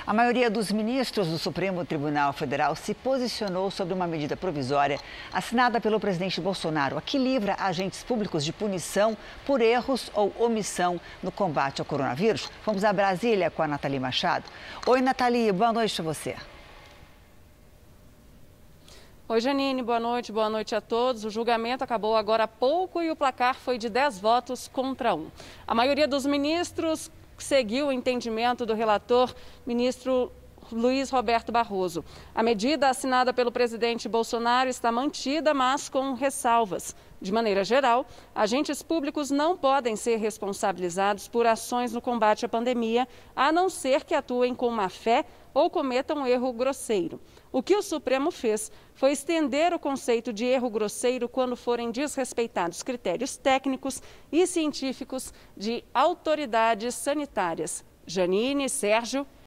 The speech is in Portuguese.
A maioria dos ministros do Supremo Tribunal Federal se posicionou sobre uma medida provisória assinada pelo presidente Bolsonaro, a que livra agentes públicos de punição por erros ou omissão no combate ao coronavírus. Vamos a Brasília com a Nathalie Machado. Oi, Nathalie, boa noite a você. Oi, Janine, boa noite a todos. O julgamento acabou agora há pouco e o placar foi de 10 votos contra 1. A maioria dos ministros seguiu o entendimento do relator, ministro Luiz Roberto Barroso. A medida assinada pelo presidente Bolsonaro está mantida, mas com ressalvas. De maneira geral, agentes públicos não podem ser responsabilizados por ações no combate à pandemia, a não ser que atuem com má-fé ou cometam um erro grosseiro. O que o Supremo fez foi estender o conceito de erro grosseiro quando forem desrespeitados critérios técnicos e científicos de autoridades sanitárias. Janine, Sérgio,